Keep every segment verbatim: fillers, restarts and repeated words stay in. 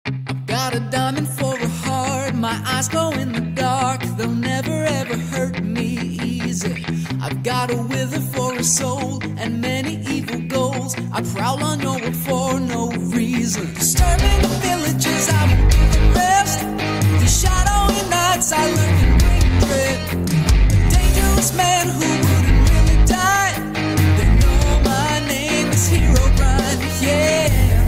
I've got a diamond for a heart, my eyes glow in the dark, they'll never ever hurt me easy. I've got a wither for a soul and many evil goals. I prowl on your world for no reason. Disturbing the villages, I won't give it rest. These shadowy nights I lurk and bring dread. A dangerous man who wouldn't really die. They know my name is Hero Brian, yeah.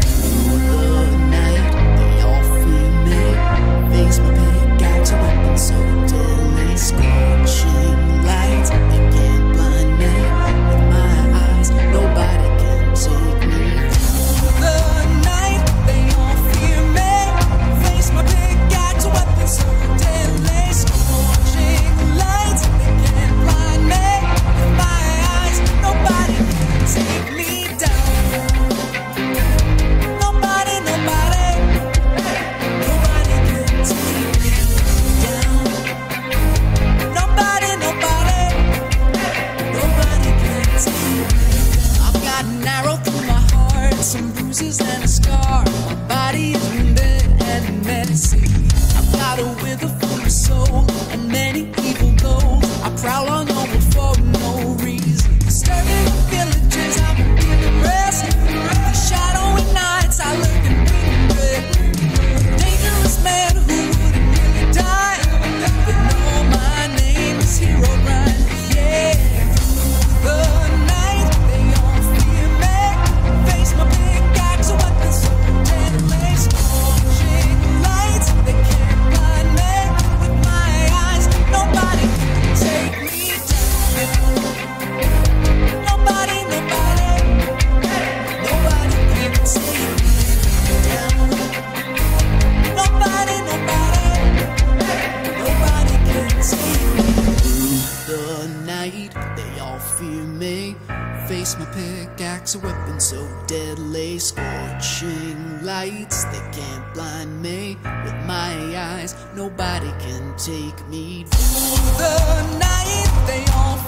Some bruises and a scar, my body is wounded and menacing. I've got a wither for a soul and many evil goals. I prowl on your world for no reason. Disturbing the villages, I won't give it rest. The shadowy nights, I lurk and bring dread. Dangerous man who wouldn't really die. They know my name is Hero Brian, yeah. The night they all fear me, face my big axe, a weapon so deadly, scorching lights. They can't blind me with my eyes. Nobody can take me down. Nobody, nobody, nobody can take me down. Nobody, nobody, nobody can take me. Through the night, they all fear me. Face my pickaxe, a weapon so deadly, scorching lights. They can't blind me with my eyes. Nobody can take me. Through the night, they all